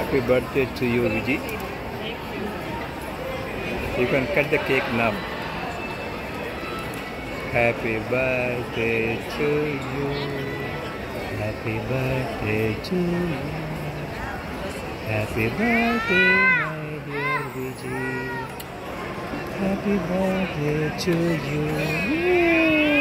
Happy birthday to you, Vijay. You can cut the cake now. Happy birthday to you. Happy birthday to you. Happy birthday, my dear Vijay. Happy birthday to you.